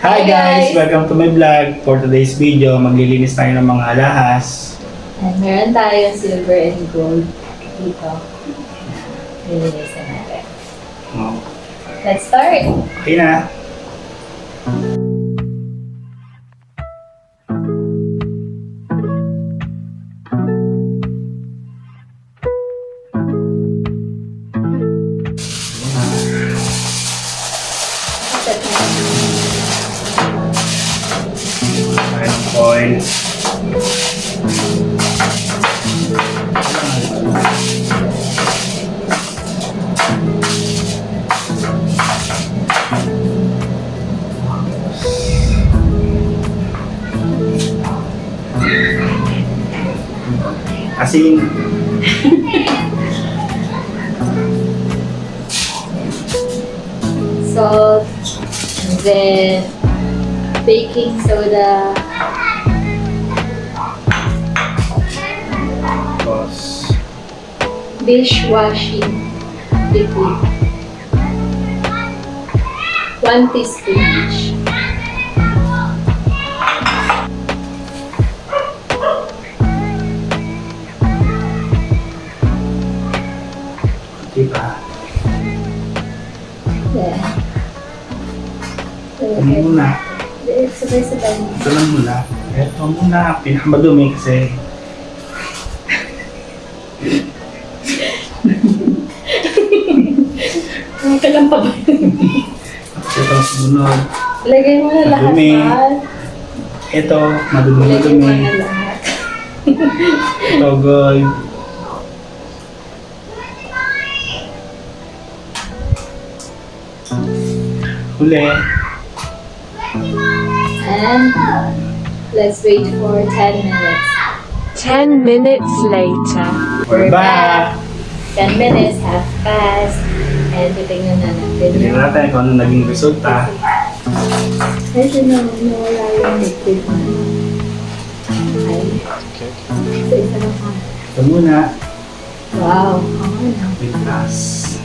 Hi guys! Welcome to my vlog. For today's video, maglilinis tayo ng mga alahas. And meron tayo silver and gold dito. Linisin natin. Oh. Let's start! Okay na. Oil. Asin. Salt. And then baking soda. Dishwashing liquid. 1 teaspoon each. Diba? Yeah. Ano muna? Sabay-sabay. Ito lang muna. Ito muna. Pinakamadumi kasi. Kailan pa ba? Ito, sunod. Lagay mo na lahat ba? Ito, madumi. Lagay mo na lahat. Ito, gold. Huli. And let's wait for 10 minutes. 10 minutes later. We're back! 10 minutes have passed. And titignan na natin. Tignan natin kung ano naging resulta. Medyo nawala yung liquid na. Okay. So, isa lang ha. Ito muna. Wow. Ano? With glass.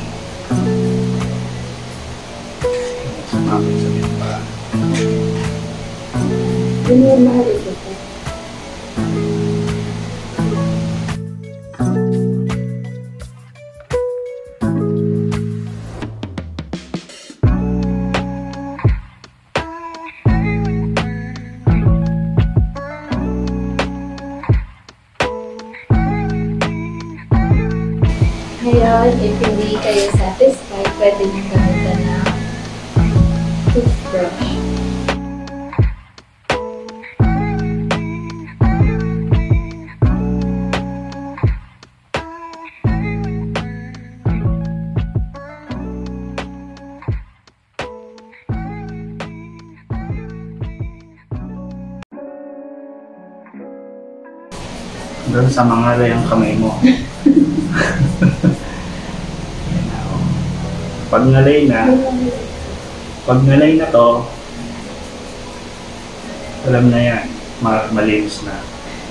Sumapit sa lipa. Yun yung mahal ito. Ngayon, if hindi kayo satisfied, pwede nyo gamitan ng toothbrush. Doon sa mga layang kamay mo. Pag ngalay na to, alam na yan, malinis na.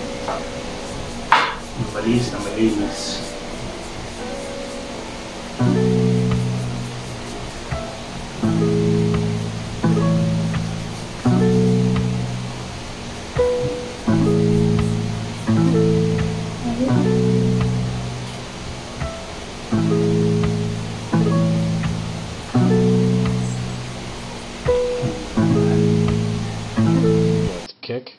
Malinis. Kick.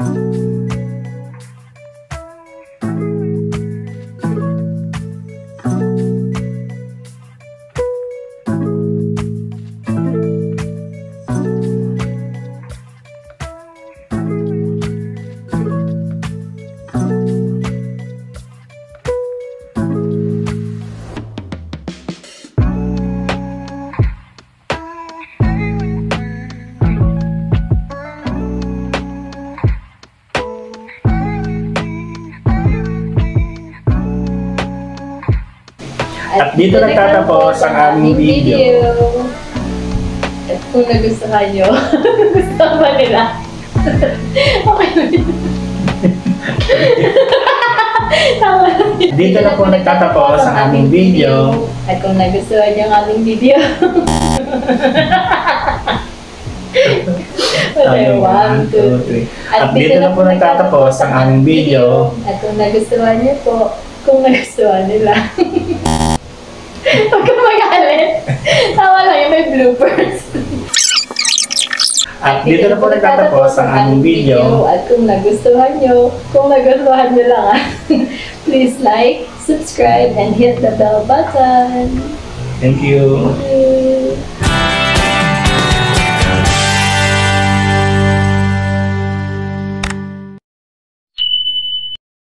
At dito nagtatapos ang aming video. At kung nagustuhan nyo, gusto ba nila? Okay. Dito na po nagtatapos ang aming video. At kung nagustuhan nyo ang aming video, Okay, 1, 2, 3. At dito na po nagtatapos ang aming video. At kung nagustuhan niyo po, kung nagustuhan nila. Huwag kang magalit. Tawa lang yung may bloopers. At dito na po nagtatapos ang aming video. At kung nagustuhan nyo lang please like, subscribe, and hit the bell button. Thank you. Thank you.